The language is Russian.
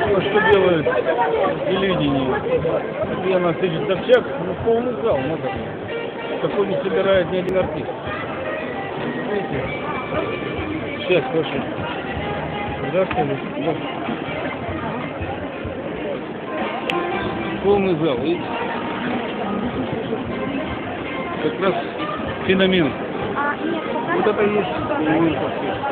Вот что делает телевидение. Я на встрече Собчак, ну полный зал, надо. Такой не собирает ни один артист. Видите? Сейчас, слушай. Здравствуйте. Да. Полный зал, видите? Как раз феномен. Вот это и есть.